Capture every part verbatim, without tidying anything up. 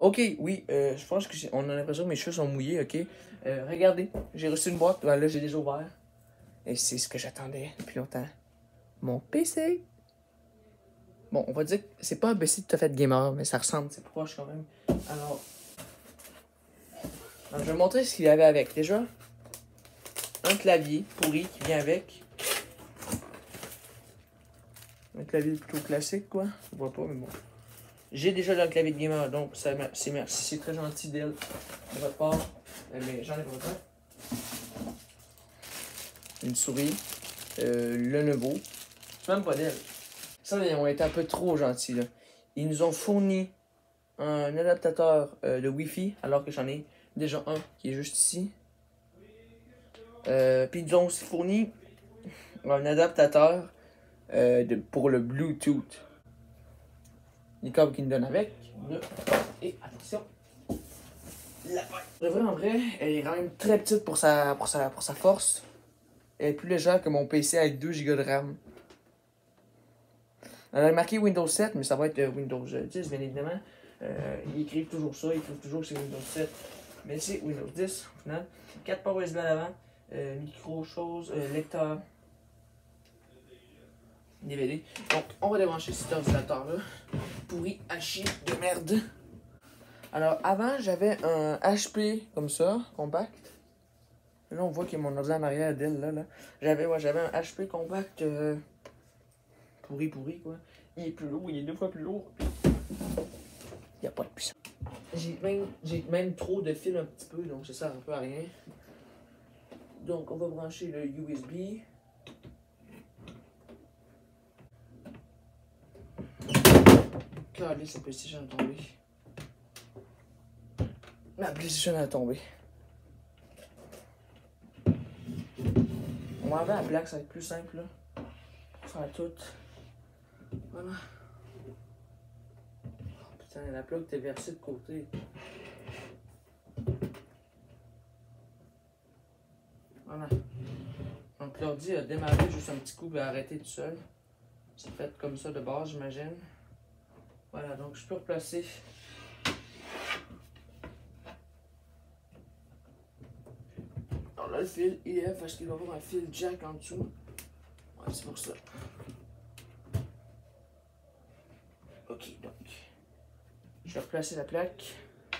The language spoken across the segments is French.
Ok, oui, euh, je pense qu'on a l'impression que mes cheveux sont mouillés, ok. Euh, regardez, j'ai reçu une boîte, ben là j'ai déjà ouvert. Et c'est ce que j'attendais depuis longtemps. Mon P C. Bon, on va dire que c'est pas un P C tout à fait gamer, mais ça ressemble, c'est proche quand même. Alors, alors je vais vous montrer ce qu'il y avait avec. Déjà, un clavier pourri qui vient avec. Un clavier plutôt classique, quoi. Je vois pas, mais bon. J'ai déjà le clavier de gamer, donc c'est merci, c'est très gentil d'elle, de votre part. Mais j'en ai pas besoin. Une souris, euh, Lenovo. C'est même pas d'elle. Ça, ils ont été un peu trop gentils, là. Ils nous ont fourni un adaptateur euh, de Wi-Fi, alors que j'en ai déjà un qui est juste ici. Euh, Puis ils nous ont aussi fourni un adaptateur euh, de, pour le Bluetooth. Les câbles qu'ils nous donnent avec. Et attention, la paille. De vrai, en vrai, elle est quand même très petite pour sa, pour sa, pour sa force. Elle est plus légère que mon P C avec deux giga de RAM. Elle a marqué Windows sept, mais ça va être Windows dix, bien évidemment. Euh, ils écrivent toujours ça, ils écrivent toujours que c'est Windows sept. Mais c'est Windows dix, au final. quatre ports U S B à l'avant, euh, micro, chose, euh, lecteur, D V D. Donc, on va débrancher cet ordinateur-là. Pourri à chier de merde. Alors, avant, j'avais un H P comme ça, compact. Là, on voit qu'il y a mon ordinateur en arrière d'elle, là. là. J'avais ouais, j'avais un H P compact euh, pourri, pourri, quoi. Il est plus lourd, il est deux fois plus lourd. Il n'y a pas de puissance. J'ai même, j'ai même trop de fils un petit peu, donc ça sert un peu à rien. Donc, on va brancher le U S B. Calé, sa PlayStation a tombé. Ma PlayStation a tombé. On va enlever la plaque, ça va être plus simple, là. Pour faire tout. Voilà. Oh, putain, la plaque était versée de côté. Voilà. Donc l'ordi a démarré juste un petit coup et a arrêté tout seul. C'est fait comme ça de base, j'imagine. Voilà, donc je peux replacer. Alors là, le fil I F, parce qu'il va y avoir un fil jack en dessous. Ouais, c'est pour ça. Ok, donc. Je vais replacer la plaque.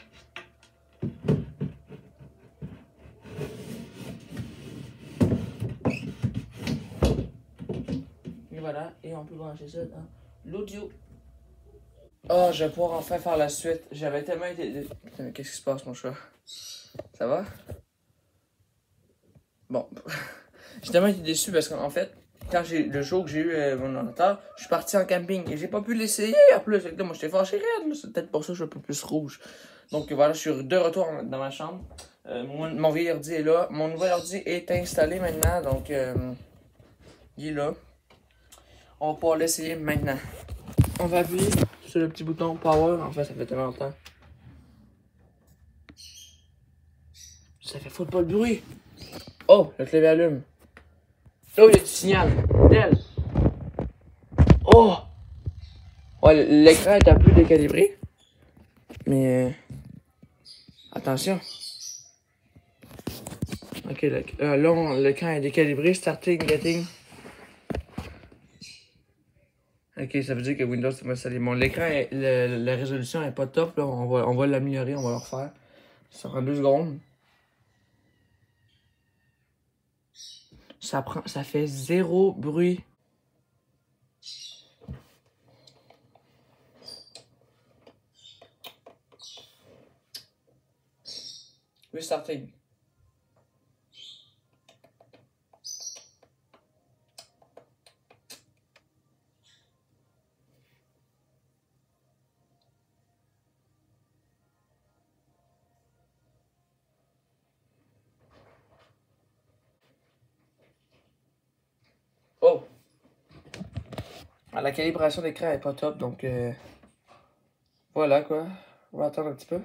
Et voilà, et on peut brancher ça dans l'audio. Oh, je vais pouvoir enfin faire la suite. J'avais tellement été... Putain, mais qu'est-ce qui se passe, mon chat? Ça va? Bon. J'ai tellement été déçu parce qu'en fait, quand j'ai le jour que j'ai eu euh, mon ordinateur, je suis parti en camping et j'ai pas pu l'essayer. En plus, là, moi, j'étais fâché raide. C'est peut-être pour ça que je suis un peu plus rouge. Donc voilà, je suis de retour dans ma chambre. Euh, mon, mon vieil ordi est là. Mon nouvel ordi est installé maintenant. Donc, euh, il est là. On va pouvoir l'essayer maintenant. On va appuyer sur le petit bouton Power. En fait, ça fait tellement longtemps. Ça fait foutre pas le bruit. Oh, le clavier allume. Oh, il y a du signal. Del. Oh! Ouais, l'écran est un peu décalibré. Mais... Euh, attention. Ok, là, l'écran est décalibré. Starting, getting. Ok, ça veut dire que Windows c'est installé. Bon, l'écran, la résolution est pas top. Là. On va, on va l'améliorer, on va le refaire. Ça prend deux secondes. Ça prend, ça fait zéro bruit. Restarting. Oh! La calibration d'écran est pas top, donc euh, voilà quoi. On va attendre un petit peu.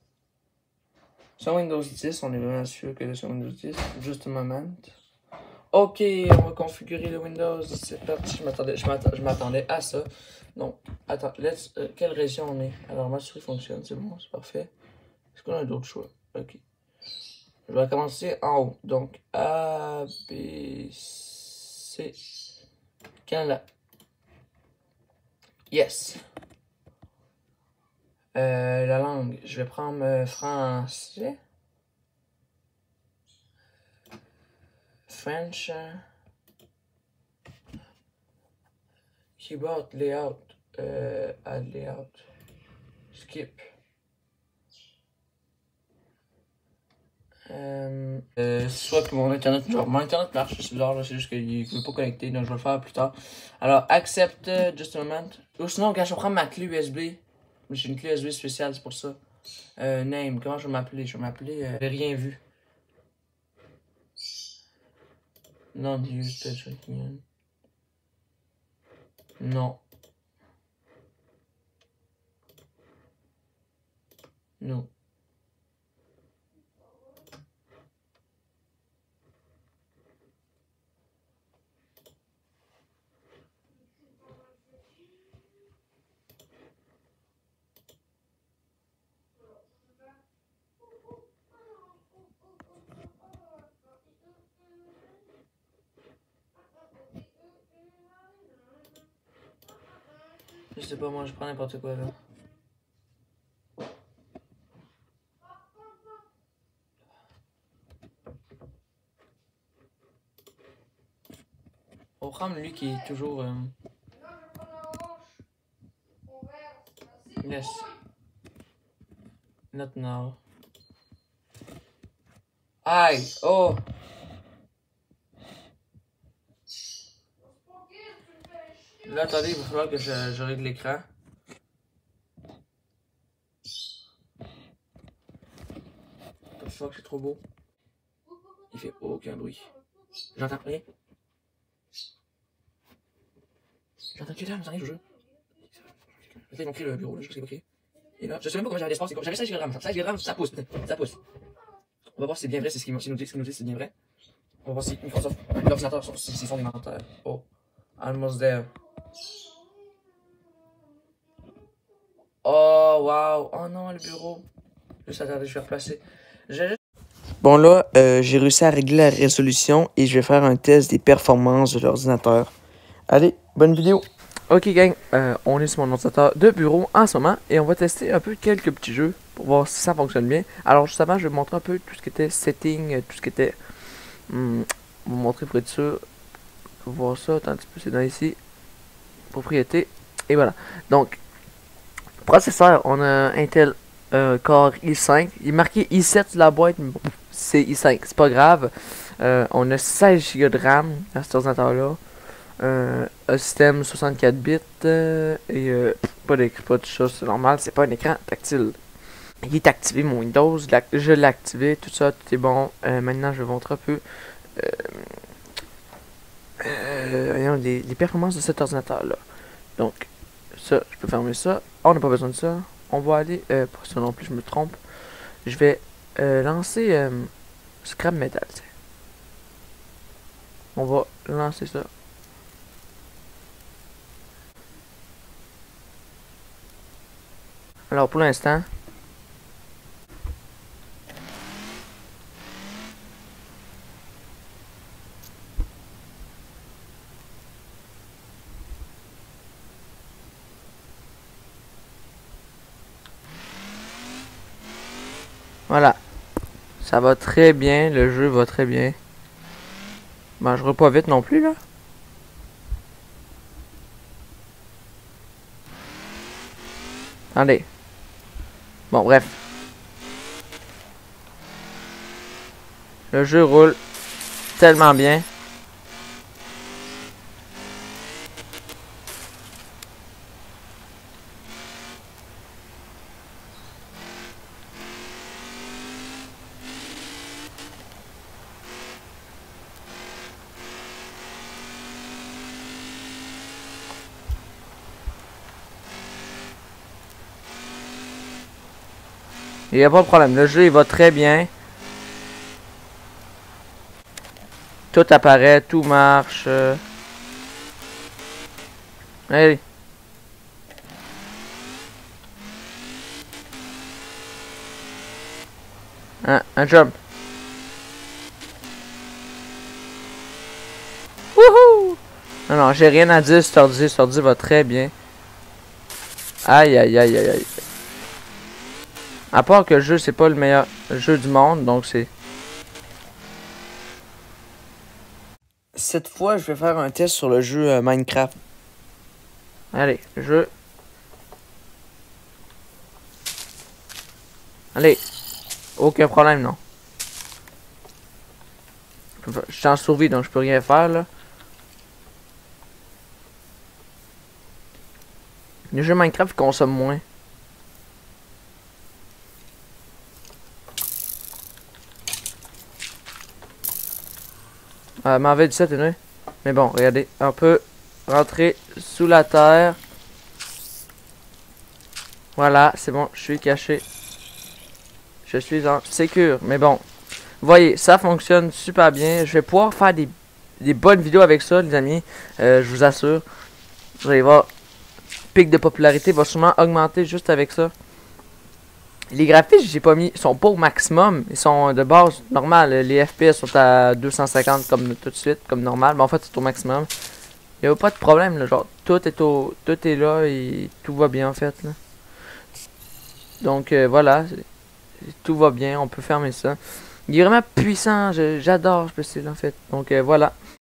Sur Windows dix, on est vraiment sûr que c'est sur Windows dix. Juste un moment. Ok, on va configurer le Windows. C'est parti. Je m'attendais, je m'attendais à ça. Donc, attends, let's, euh, quelle région on est? Alors, ma souris fonctionne, c'est bon, c'est parfait. Est-ce qu'on a d'autres choix? Ok. Je vais commencer en haut. Donc, A, B, C, Canada. Yes. Euh, la langue, je vais prendre euh, français. French. Keyboard layout. Euh, add layout. Skip. Euh, euh, soit que mon internet, genre mon internet marche, c'est bizarre, c'est juste qu'il ne veut pas connecter, donc je vais le faire plus tard. Alors, accept, uh, just a moment. Ou sinon, quand je vais prendre ma clé U S B, j'ai une clé U S B spéciale, c'est pour ça. Euh, name, comment je vais m'appeler? Je vais m'appeler, euh, j'ai rien vu. Non, use page recognition. Non. Non. Je sais pas, moi je prends n'importe quoi là. On va prendre lui qui est toujours. Euh... Yes. Not now. Aïe! Oh! Là, attendez, il va falloir que je, je règle l'écran. What the fuck, c'est trop beau. Il fait aucun bruit. J'entends rien. J'entends que dalle, j'entends rien, je jure. Là, ils m'ont créé le bureau, là, je sais pas ce qu'ils Et là, je sais même pas comment j'avais l'espace. J'avais seize grammes, seize grammes, ça pousse, ça pousse. On va voir si c'est bien vrai, c'est ce qu'ils nous disent, ce qu'ils nous disent, c'est bien vrai. On va voir si Microsoft, l'ordinateur, s'ils font des mentaires. Oh, almost there. Oh, wow. Oh non, le bureau. Juste attendez, je vais replacer. Bon là, euh, j'ai réussi à régler la résolution et je vais faire un test des performances de l'ordinateur. Allez, bonne vidéo. Ok gang, euh, on est sur mon ordinateur de bureau en ce moment et on va tester un peu quelques petits jeux pour voir si ça fonctionne bien. Alors juste avant, je vais vous montrer un peu tout ce qui était setting, tout ce qui était... Hmm, vous montrer pour être sûr. Pour voir ça, attends un petit peu, c'est dans ici. Propriété. Et voilà. Donc, processeur, on a un Intel euh, Core i cinq. Il est marqué i sept sur la boîte, mais bon, c'est i cinq, c'est pas grave. Euh, on a seize giga de RAM à cet ordinateur-là. Euh, un système soixante-quatre bits euh, et euh, pas d'écran, pas de chose, c'est normal, c'est pas un écran tactile. Il est activé mon Windows, je l'ai activé, tout ça, tout est bon. Euh, maintenant, je vais vous montrer un peu euh, euh, les, les performances de cet ordinateur-là. Donc, ça, je peux fermer ça. Oh, on n'a pas besoin de ça. On va aller, euh, pour ça non plus, je me trompe. Je vais euh, lancer euh, Scrap Metal. T'sais. On va lancer ça. Alors, pour l'instant, voilà. Ça va très bien. Le jeu va très bien. Ben, je ne pas vite non plus, là. Attendez. Bon, bref. Le jeu roule tellement bien. Il n'y a pas de problème. Le jeu, il va très bien. Tout apparaît, tout marche. Euh... Allez. Un, un jump. Wouhou! Non, non, j'ai rien à dire sur ordi. Cet ordi va très bien. Aïe, aïe, aïe, aïe, aïe. À part que le jeu, c'est pas le meilleur jeu du monde, donc c'est... Cette fois, je vais faire un test sur le jeu euh, Minecraft. Allez, jeu. Allez. Aucun problème, non. Je suis en survie, donc je peux rien faire, là. Le jeu Minecraft consomme moins. Euh, m'en avait dix-sept, et mais bon, regardez. On peut rentrer sous la terre. Voilà, c'est bon, je suis caché. Je suis en sécure. Mais bon, vous voyez, ça fonctionne super bien. Je vais pouvoir faire des, des bonnes vidéos avec ça, les amis. Euh, je vous assure. Vous allez voir, le pic de popularité va sûrement augmenter juste avec ça. Les graphiques, j'ai pas mis, sont pas au maximum. Ils sont de base normal. Les F P S sont à deux cent cinquante comme tout de suite, comme normal. Mais en fait, c'est au maximum. Il n'y a pas de problème, là. Genre, tout est au, tout est là et tout va bien en fait, là. Donc euh, voilà, tout va bien. On peut fermer ça. Il est vraiment puissant. J'adore ce P C là en fait. Donc euh, voilà.